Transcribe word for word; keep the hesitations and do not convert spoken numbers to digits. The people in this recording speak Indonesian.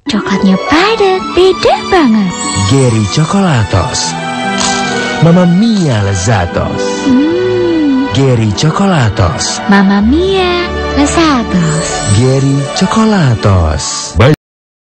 Coklatnya padat, beda banget. Geri Coklatos, Mamma Mia Lezatos. Hmm, Geri Coklatos, Mamma Mia, lezatos. Geri Coklatos.